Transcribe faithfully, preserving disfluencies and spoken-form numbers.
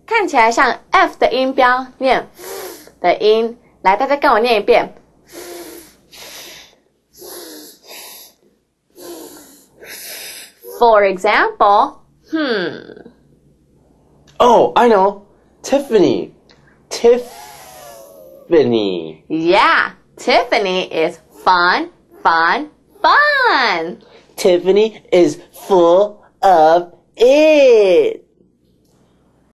看起来像 F 的音标，念 F 的音。来，大家跟我念一遍。For example, hmm. Oh, I know. Tiffany. Tiffany. Yeah, Tiffany is fun, fun, fun. Tiffany is full of it.